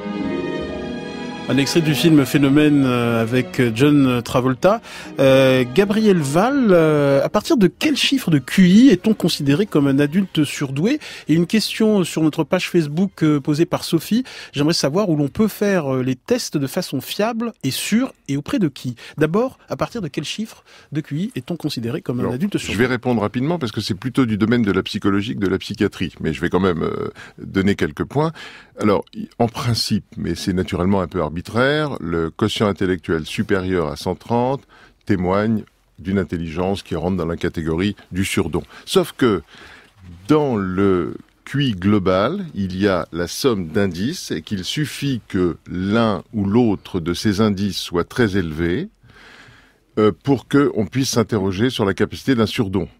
Un extrait du film Phénomène avec John Travolta. Gabriel Val, à partir de quel chiffre de QI est-on considéré comme un adulte surdoué? Et une question sur notre page Facebook posée par Sophie. J'aimerais savoir où l'on peut faire les tests de façon fiable et sûre et auprès de qui? D'abord, à partir de quel chiffre de QI est-on considéré comme un adulte surdoué? Je vais répondre rapidement parce que c'est plutôt du domaine de la psychologie que de la psychiatrie. Mais je vais quand même donner quelques points. Alors, en principe, mais c'est naturellement un peu arbitraire, le quotient intellectuel supérieur à 130 témoigne d'une intelligence qui rentre dans la catégorie du surdon. Sauf que dans le QI global, il y a la somme d'indices et qu'il suffit que l'un ou l'autre de ces indices soit très élevé pour qu'on puisse s'interroger sur la capacité d'un surdon.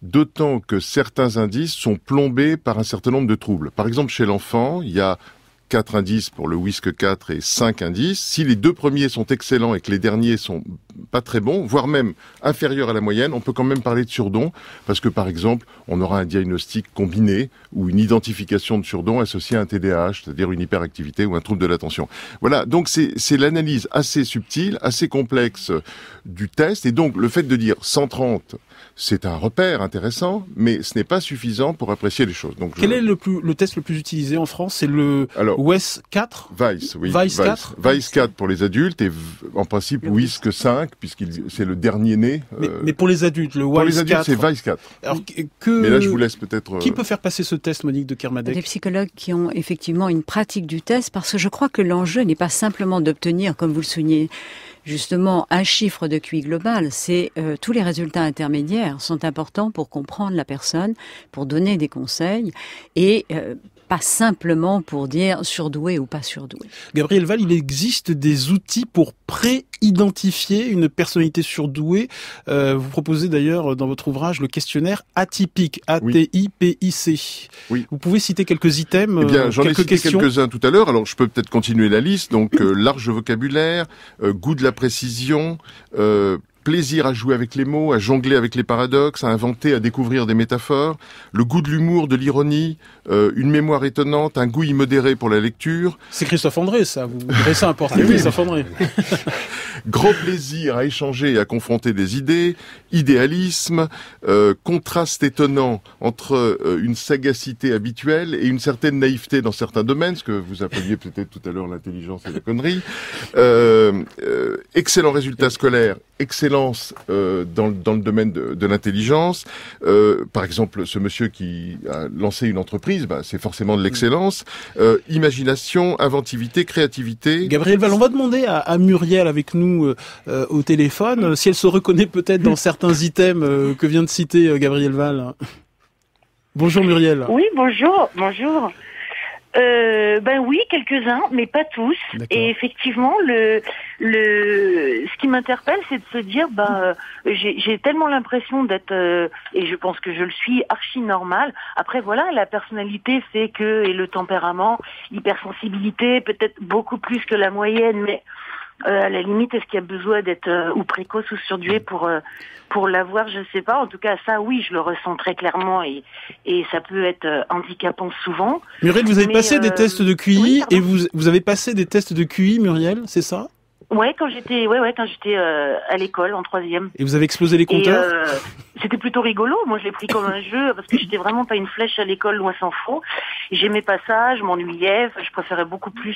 d'autant que certains indices sont plombés par un certain nombre de troubles. Par exemple, chez l'enfant, il y a 4 indices pour le WISC 4 et 5 indices. Si les 2 premiers sont excellents et que les derniers sont pas très bons, voire même inférieurs à la moyenne, on peut quand même parler de surdon, parce que par exemple, on aura un diagnostic combiné ou une identification de surdon associée à un TDAH, c'est-à-dire une hyperactivité ou un trouble de l'attention. Voilà, donc c'est l'analyse assez subtile, assez complexe du test, et donc le fait de dire 130, c'est un repère intéressant, mais ce n'est pas suffisant pour apprécier les choses. Donc, quel est le test le plus utilisé en France? C'est le WES 4 Weiss, oui. Weiss 4 Weiss 4 pour les adultes et en principe WISC 5, puisque c'est le dernier né. Mais pour les adultes, le WES 4. Pour les adultes, c'est Weiss 4. Alors, mais là, je vous laisse peut-être... Qui peut faire passer ce test, Monique de Kermadec? Des psychologues qui ont effectivement une pratique du test, parce que je crois que l'enjeu n'est pas simplement d'obtenir, comme vous le soulignez, justement un chiffre de QI global, c'est tous les résultats intermédiaires sont importants pour comprendre la personne, pour donner des conseils et pas simplement pour dire surdoué ou pas surdoué. Gabriel Valls, il existe des outils pour pré-identifier une personnalité surdouée. Vous proposez d'ailleurs dans votre ouvrage le questionnaire atypique, A-T-I-P-I-C. Oui. Vous pouvez citer quelques items, eh bien, j'en ai cité questions. Quelques-uns tout à l'heure, alors je peux peut-être continuer la liste. Donc large vocabulaire, goût de la précision, plaisir à jouer avec les mots, à jongler avec les paradoxes, à inventer, à découvrir des métaphores, le goût de l'humour, de l'ironie, une mémoire étonnante, un goût immodéré pour la lecture. C'est Christophe André, ça. Vous voudrez ça importer, Christophe André. Grand plaisir à échanger et à confronter des idées, idéalisme, contraste étonnant entre une sagacité habituelle et une certaine naïveté dans certains domaines, ce que vous appeliez peut-être tout à l'heure l'intelligence et la connerie, excellent résultat scolaire, excellence dans le domaine de l'intelligence. Par exemple, ce monsieur qui a lancé une entreprise, c'est forcément de l'excellence. Imagination, inventivité, créativité. Gabriel Valls, on va demander à Muriel avec nous au téléphone si elle se reconnaît peut-être dans certains items que vient de citer Gabriel Valls. Bonjour Muriel. Oui, bonjour. Oui, quelques-uns, mais pas tous. D'accord. Et effectivement, ce qui m'interpelle, c'est de se dire, j'ai tellement l'impression d'être, et je pense que je le suis, archi normal. Après, voilà, la personnalité fait que, et le tempérament, hypersensibilité, peut-être beaucoup plus que la moyenne, mais à la limite, est-ce qu'il y a besoin d'être ou précoce ou surdoué pour l'avoir? Je ne sais pas. En tout cas, ça, oui, je le ressens très clairement et ça peut être handicapant souvent. Muriel, vous avez passé des tests de QI et vous avez passé des tests de QI, Muriel, c'est ça? Ouais, quand j'étais à l'école en 3e. Et vous avez explosé les compteurs? C'était plutôt rigolo. Moi, je l'ai pris comme un jeu parce que j'étais vraiment pas une flèche à l'école, loin s'en faut. J'aimais pas ça, je m'ennuyais. Je préférais beaucoup plus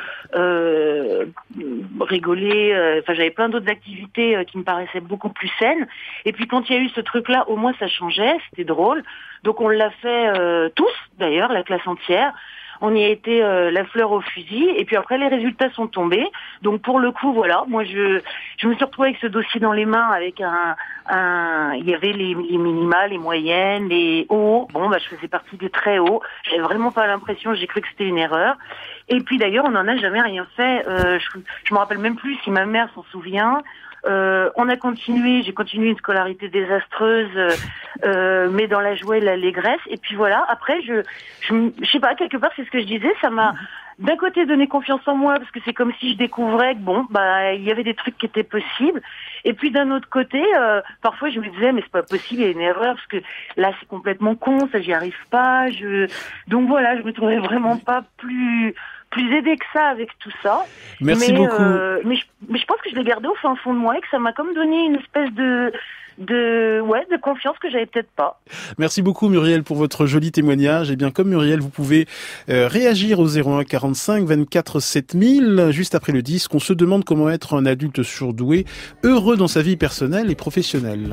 rigoler. J'avais plein d'autres activités qui me paraissaient beaucoup plus saines. Et puis quand il y a eu ce truc-là, au moins ça changeait, c'était drôle. Donc on l'a fait tous, d'ailleurs, la classe entière. On y a été la fleur au fusil, et puis après les résultats sont tombés. Donc pour le coup, voilà, moi je me suis retrouvée avec ce dossier dans les mains, avec il y avait les minima, les moyennes, les hauts. Je faisais partie des très hauts. J'avais vraiment pas l'impression, j'ai cru que c'était une erreur. Et puis d'ailleurs, on n'en a jamais rien fait. Je me rappelle même plus si ma mère s'en souvient. J'ai continué une scolarité désastreuse, mais dans la joie et l'allégresse. Et puis voilà, après, je sais pas, quelque part, c'est ce que je disais, ça m'a d'un côté donné confiance en moi, parce que c'est comme si je découvrais que il y avait des trucs qui étaient possibles. Et puis d'un autre côté, parfois je me disais, mais c'est pas possible, il y a une erreur, parce que là c'est complètement con, ça j'y arrive pas. Donc voilà, je me trouvais vraiment pas plus aidée que ça avec tout ça. Merci beaucoup. Mais je pense que je l'ai gardé au fin fond de moi et que ça m'a comme donné une espèce de confiance que j'avais peut-être pas. Merci beaucoup Muriel pour votre joli témoignage. Et bien comme Muriel, vous pouvez réagir au 01 45 24 7000 juste après le disque. On se demande comment être un adulte surdoué, heureux dans sa vie personnelle et professionnelle.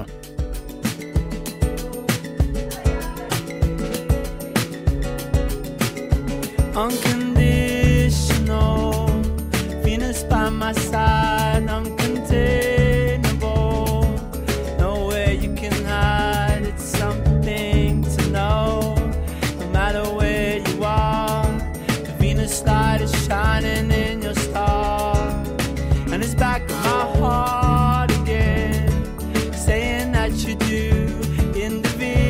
Unconditional, Venus by my side, uncontainable. Nowhere you can hide, it's something to know. No matter where you are, the Venus light is shining in your star. And it's back in my heart again, saying that you do in the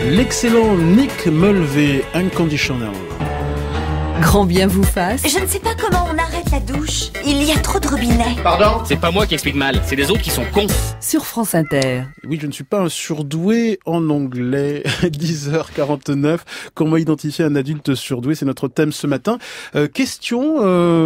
L'excellent Nick Mulvey, Unconditional. Grand bien vous fasse. Je ne sais pas comment on arrête la douche. Il y a trop de robinets. Pardon ? C'est pas moi qui explique mal, c'est les autres qui sont cons. Sur France Inter. Oui, je ne suis pas un surdoué en anglais. 10h49. Comment identifier un adulte surdoué ? C'est notre thème ce matin. Question,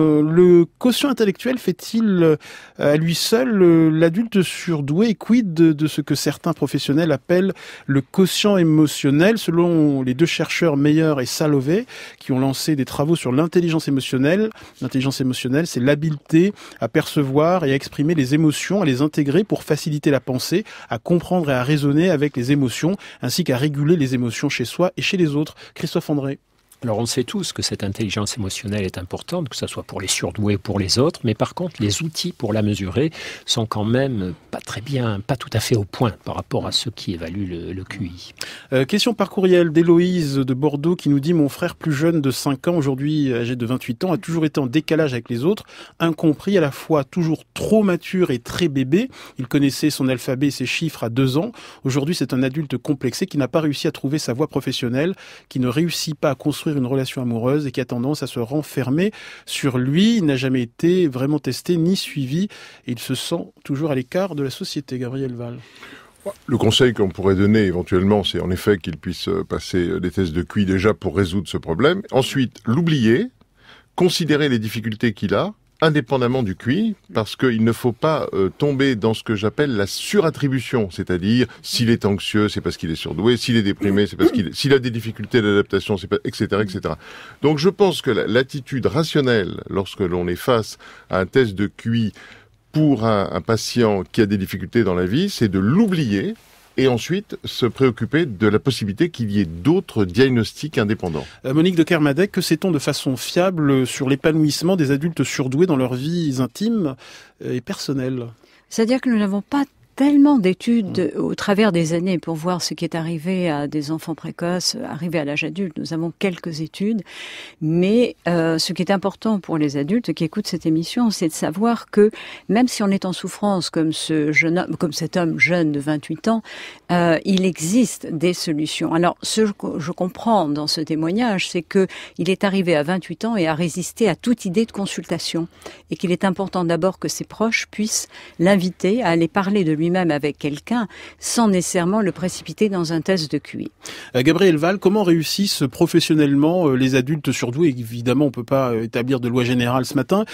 le quotient intellectuel fait-il à lui seul l'adulte surdoué ? Et quid de ce que certains professionnels appellent le quotient émotionnel ? Selon les deux chercheurs Meyer et Salovey, qui ont lancé des travaux sur l'intelligence émotionnelle. L'intelligence émotionnelle, c'est l'habileté à percevoir et à exprimer les émotions, à les intégrer pour faciliter la pensée, à comprendre et à raisonner avec les émotions, ainsi qu'à réguler les émotions chez soi et chez les autres. Christophe André. Alors on sait tous que cette intelligence émotionnelle est importante, que ce soit pour les surdoués ou pour les autres, mais par contre les outils pour la mesurer sont quand même pas très bien, pas tout à fait au point par rapport à ceux qui évaluent le QI. Question par courriel d'Héloïse de Bordeaux qui nous dit « Mon frère plus jeune de 5 ans, aujourd'hui âgé de 28 ans, a toujours été en décalage avec les autres, incompris, à la fois toujours trop mature et très bébé. Il connaissait son alphabet et ses chiffres à 2 ans. Aujourd'hui, c'est un adulte complexé qui n'a pas réussi à trouver sa voie professionnelle, qui ne réussit pas à construire une relation amoureuse et qui a tendance à se renfermer sur lui. Il n'a jamais été vraiment testé ni suivi et il se sent toujours à l'écart de la société. Gabriel Val. Le conseil qu'on pourrait donner éventuellement, c'est en effet qu'il puisse passer des tests de QI déjà pour résoudre ce problème. Ensuite, l'oublier, considérer les difficultés qu'il a, indépendamment du QI, parce qu'il ne faut pas tomber dans ce que j'appelle la surattribution, c'est-à-dire s'il est anxieux, c'est parce qu'il est surdoué, s'il est déprimé, c'est parce s'il a des difficultés d'adaptation, c'est pas, etc., etc. Donc je pense que l'attitude rationnelle, lorsque l'on est face à un test de QI pour un patient qui a des difficultés dans la vie, c'est de l'oublier et ensuite se préoccuper de la possibilité qu'il y ait d'autres diagnostics indépendants. Monique de Kermadec, que sait-on de façon fiable sur l'épanouissement des adultes surdoués dans leurs vies intimes et personnelles ? C'est-à-dire que nous n'avons pas tellement d'études au travers des années pour voir ce qui est arrivé à des enfants précoces, arrivés à l'âge adulte. Nous avons quelques études, mais ce qui est important pour les adultes qui écoutent cette émission, c'est de savoir que même si on est en souffrance comme cet homme jeune de 28 ans, il existe des solutions. Alors, ce que je comprends dans ce témoignage, c'est que il est arrivé à 28 ans et a résisté à toute idée de consultation, et qu'il est important d'abord que ses proches puissent l'inviter à aller parler de lui-même avec quelqu'un sans nécessairement le précipiter dans un test de QI. Gabriel Val, comment réussissent professionnellement les adultes surdoués ? Évidemment, on ne peut pas établir de loi générale ce matin,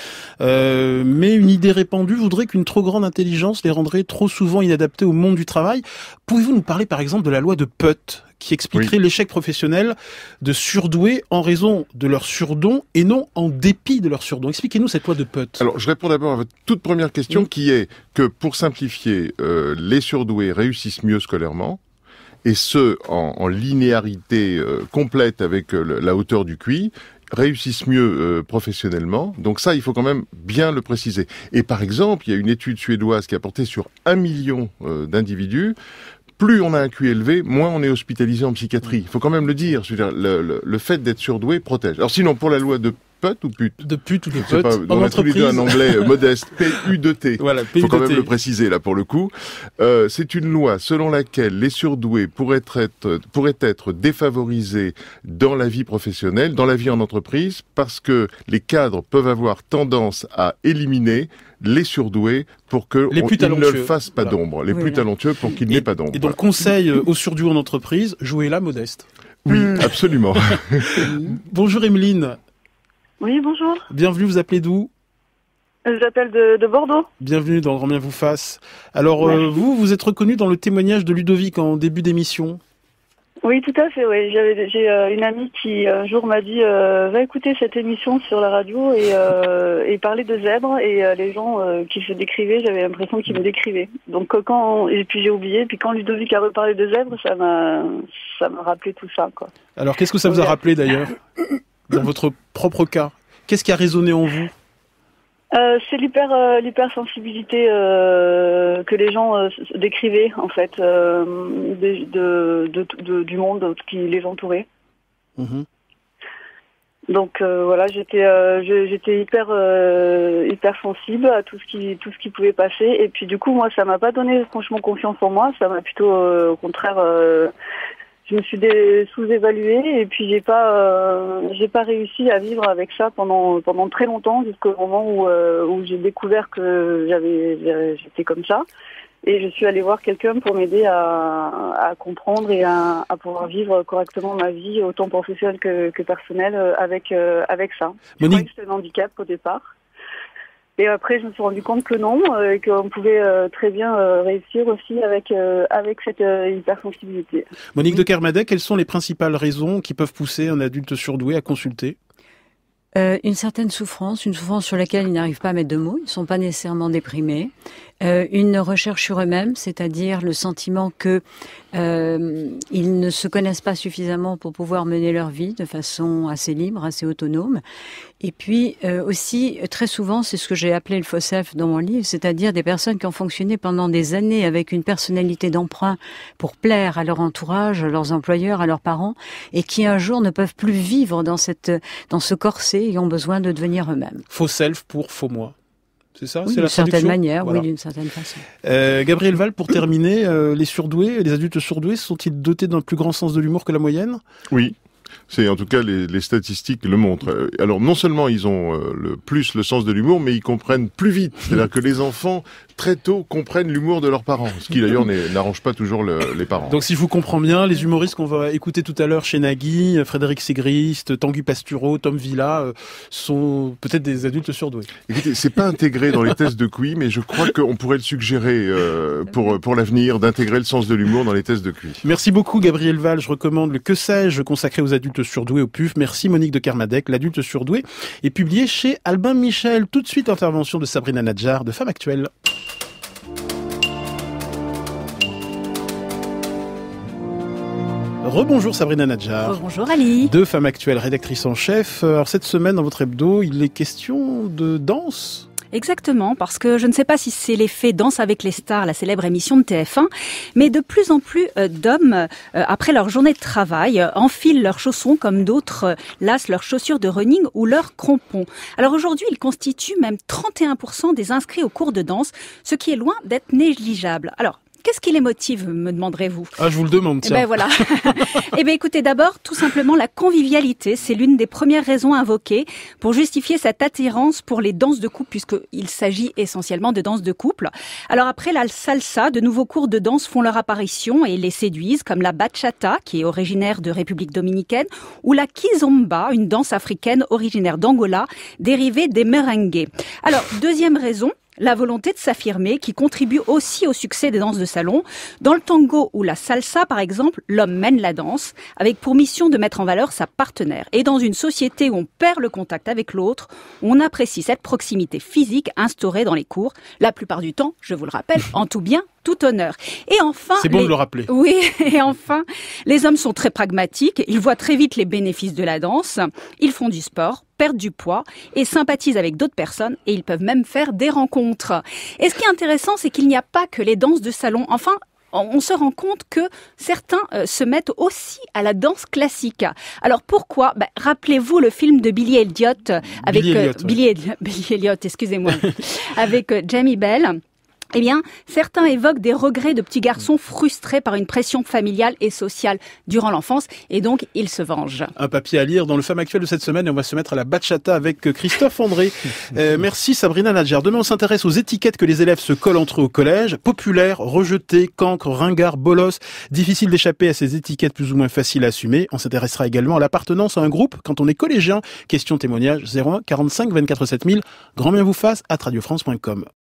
mais une idée répandue voudrait qu'une trop grande intelligence les rendrait trop souvent inadaptés au monde du travail. Pouvez-vous nous parler par exemple de la loi de Putt qui expliquerait l'échec professionnel de surdoués en raison de leur surdon et non en dépit de leur surdon. Expliquez-nous cette loi de Putt. Alors, je réponds d'abord à votre toute première question qui est que, pour simplifier, les surdoués réussissent mieux scolairement, et ce, en linéarité complète avec la hauteur du QI, réussissent mieux professionnellement. Donc ça, il faut quand même bien le préciser. Et par exemple, il y a une étude suédoise qui a porté sur 1 million d'individus. Plus on a un QI élevé, moins on est hospitalisé en psychiatrie. Il faut quand même le dire. C'est-à-dire, le fait d'être surdoué protège. Alors sinon, pour la loi de Putt ou Putt ? De Putt ou de Putt. On a tous les deux un anglais modeste. P-U-T. Voilà, P-U-T. Il faut quand même le préciser, là, pour le coup. C'est une loi selon laquelle les surdoués pourraient être défavorisés dans la vie professionnelle, dans la vie en entreprise, parce que les cadres peuvent avoir tendance à éliminer les surdoués pour qu'ils ne fassent pas d'ombre. Les plus talentueux pour qu'ils n'aient pas d'ombre. Et donc, conseil aux surdoués en entreprise, jouez-la modeste. Oui, absolument. Bonjour Emeline. Oui, bonjour. Bienvenue, vous appelez d'où ? J'appelle de Bordeaux. Bienvenue dans Grand Bien vous fasse. Alors, vous êtes reconnu dans le témoignage de Ludovic en début d'émission ? Oui, tout à fait, oui. J'ai une amie qui, un jour, m'a dit va écouter cette émission sur la radio et parler de zèbres. Et les gens qui se décrivaient, j'avais l'impression qu'ils me décrivaient. Donc, et puis j'ai oublié. Puis quand Ludovic a reparlé de zèbres, ça m'a rappelé tout ça, quoi. Alors, qu'est-ce que ça vous a rappelé, d'ailleurs, dans votre propre cas ? Qu'est-ce qui a résonné en vous ? C'est l'hypersensibilité que les gens décrivaient en fait du monde qui les entourait. Mmh. Donc voilà, j'étais hyper sensible à tout ce qui pouvait passer, et puis du coup moi ça m'a pas donné franchement confiance en moi, ça m'a plutôt au contraire je me suis sous-évaluée et puis j'ai pas réussi à vivre avec ça pendant très longtemps jusqu'au moment où j'ai découvert que j'étais comme ça. Et je suis allée voir quelqu'un pour m'aider à comprendre et à pouvoir vivre correctement ma vie, autant professionnelle que personnelle, avec ça. Je croyais que c'était un handicap au départ. Et après, je me suis rendu compte que non, et qu'on pouvait très bien réussir aussi avec cette hypersensibilité. Monique de Kermadec, quelles sont les principales raisons qui peuvent pousser un adulte surdoué à consulter ? Une certaine souffrance, une souffrance sur laquelle ils n'arrivent pas à mettre de mots, ils ne sont pas nécessairement déprimés. Une recherche sur eux-mêmes, c'est-à-dire le sentiment que ils ne se connaissent pas suffisamment pour pouvoir mener leur vie de façon assez libre, assez autonome. Et puis aussi, très souvent, c'est ce que j'ai appelé le faux self dans mon livre, c'est-à-dire des personnes qui ont fonctionné pendant des années avec une personnalité d'emprunt pour plaire à leur entourage, à leurs employeurs, à leurs parents, et qui un jour ne peuvent plus vivre dans ce corset et ont besoin de devenir eux-mêmes. Faux self pour faux moi. C'est ça, oui, c'est la traduction. D'une certaine manière, voilà. Oui, d'une certaine façon. Gabriel Val, pour terminer, les adultes surdoués sont-ils dotés d'un plus grand sens de l'humour que la moyenne ? Oui. C'est en tout cas les statistiques le montrent. Alors non seulement ils ont le sens de l'humour, mais ils comprennent plus vite. C'est-à-dire que les enfants très tôt comprennent l'humour de leurs parents, ce qui d'ailleurs n'arrange pas toujours les parents. Donc si je vous comprends bien, les humoristes qu'on va écouter tout à l'heure chez Nagui, Frédéric Sigrist, Tanguy Pastureau, Tom Villa, sont peut-être des adultes surdoués. Écoutez, c'est pas intégré dans les tests de QI, mais je crois qu'on pourrait le suggérer pour l'avenir d'intégrer le sens de l'humour dans les tests de QI. Merci beaucoup Gabriel Val, je recommande le Que sais-je consacré aux adultes surdoués au PUF. Merci Monique de Kermadec, l'adulte surdoué est publié chez Albin Michel. Tout de suite, intervention de Sabrina Nadjar de Femme Actuelle. Rebonjour Sabrina Nadjar. Rebonjour Ali. De Femme Actuelle, rédactrice en chef. Alors cette semaine dans votre hebdo, il est question de danse. Exactement, parce que je ne sais pas si c'est l'effet Danse avec les stars, la célèbre émission de TF1, mais de plus en plus d'hommes, après leur journée de travail, enfilent leurs chaussons comme d'autres lacent leurs chaussures de running ou leurs crampons. Alors aujourd'hui, ils constituent même 31% des inscrits au cours de danse, ce qui est loin d'être négligeable. Alors, qu'est-ce qui les motive, me demanderez-vous ? Ah, je vous le demande, tiens. Ben voilà. Eh bien, écoutez, d'abord, tout simplement, la convivialité, c'est l'une des premières raisons invoquées pour justifier cette attirance pour les danses de couple, puisqu'il s'agit essentiellement de danses de couple. Alors après la salsa, de nouveaux cours de danse font leur apparition et les séduisent, comme la bachata, qui est originaire de République dominicaine, ou la kizomba, une danse africaine originaire d'Angola, dérivée des merengues. Alors, deuxième raison, la volonté de s'affirmer qui contribue aussi au succès des danses de salon. Dans le tango ou la salsa, par exemple, l'homme mène la danse avec pour mission de mettre en valeur sa partenaire. Et dans une société où on perd le contact avec l'autre, on apprécie cette proximité physique instaurée dans les cours, la plupart du temps, je vous le rappelle, en tout bien, tout honneur. Et enfin... C'est bon de le rappeler. Oui, et enfin, les hommes sont très pragmatiques, ils voient très vite les bénéfices de la danse, ils font du sport, perdent du poids et sympathisent avec d'autres personnes et ils peuvent même faire des rencontres. Et ce qui est intéressant, c'est qu'il n'y a pas que les danses de salon. Enfin, on se rend compte que certains se mettent aussi à la danse classique. Alors pourquoi ? Rappelez-vous le film de Billy Elliot avec Billy Elliot, excusez-moi, avec Jamie Bell. Eh bien, certains évoquent des regrets de petits garçons frustrés par une pression familiale et sociale durant l'enfance, et donc ils se vengent. Un papier à lire dans le Femme Actuelle de cette semaine, et on va se mettre à la bachata avec Christophe André. Merci Sabrina Nadjar. Demain, on s'intéresse aux étiquettes que les élèves se collent entre eux au collège. Populaire, rejeté, cancre, ringard, bolos. Difficile d'échapper à ces étiquettes plus ou moins faciles à assumer. On s'intéressera également à l'appartenance à un groupe quand on est collégien. Question témoignage 01 45 24 7000. Grand bien vous fasse à radiofrance.com.